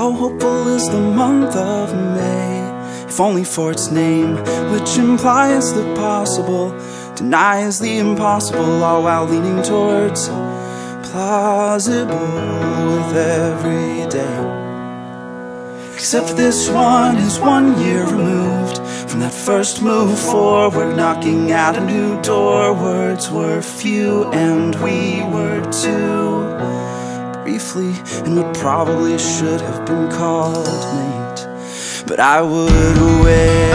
how hopeful is the month of May, if only for its name, which implies the possible, denies the impossible, all while leaning towards plausible with every day. Except this one is 1 year removed from that first move forward, knocking at a new door. Words were few and we were two, briefly in what probably should have been called mate. But I would wait,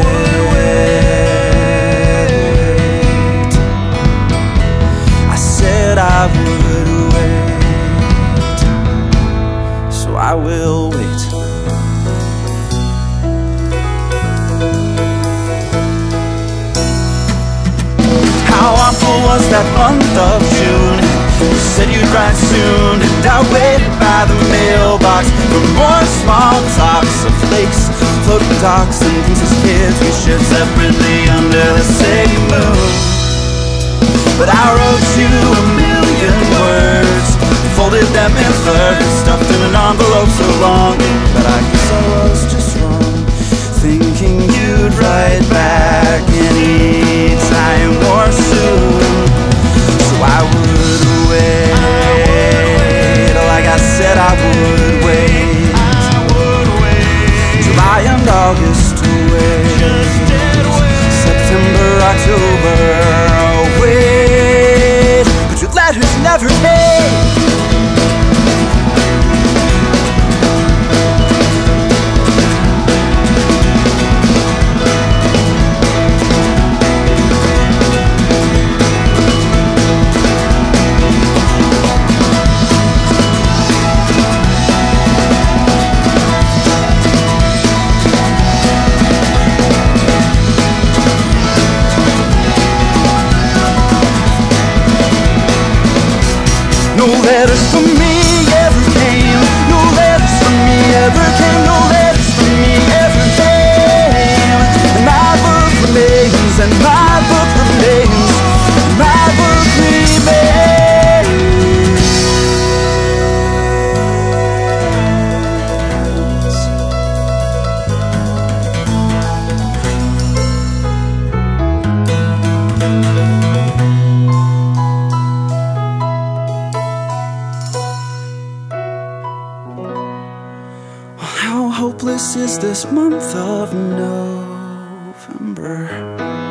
I said I would wait, so I will wait. How awful was that month of June? You said you'd ride soon, and I waited by the mailbox for more small talks of flakes, floating docks, and princess kids we shared separately under the same moon. But I wrote you a million words, folded them in thirds, stuffed in an envelope so long that I guess I was just wrong, thinking you'd write back anytime or soon. So I would wait, like I said I would wait. July and August wait, September, October wait, but your letters never came. No letters from me ever came, no letters from me ever came, no letters from me ever came. And my book remains, and my book remains, and my book remains. How hopeless is this month of November?